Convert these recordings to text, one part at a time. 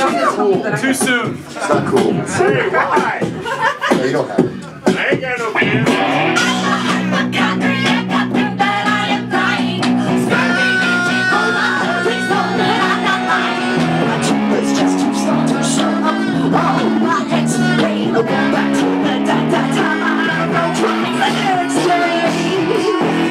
not cool. Too soon. It's not cool. Hey, why? No, you don't have it. I ain't got no beer. Hypochondriac, I think that I am dying. Screaming in Ebola, please know that I'm not lying. My tumor is just too strong to shut up. Oh, my X-ray, go back to the time I wrote twice an X-ray.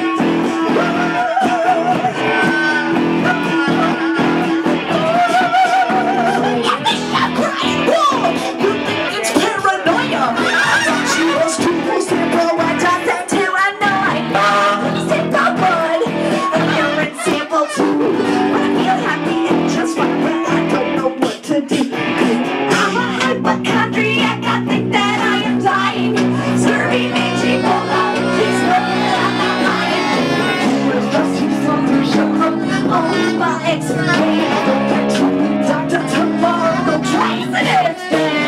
I'm a hypochondriac, I think that I am dying. Serving me Ebola, please know that I'm not lying. Where's Dusty Slaughter? Show up on my X-ray. Go back to the doctor tomorrow, go trace an X-ray.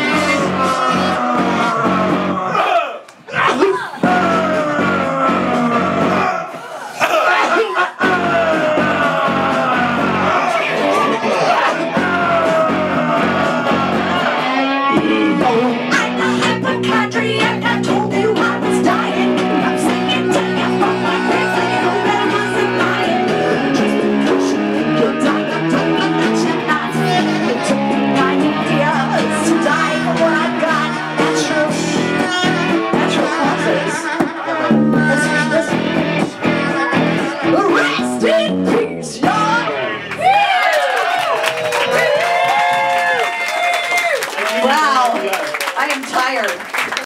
I'm a hypochondriac, I told you I was dying. I'm singing to you from my pants, I know that I wasn't lying. Just because you think you're dying, don't mean that you're not. It took me 9 years to die for what I got. Natural causes. Rest in peace, y'all. Wow, I am tired.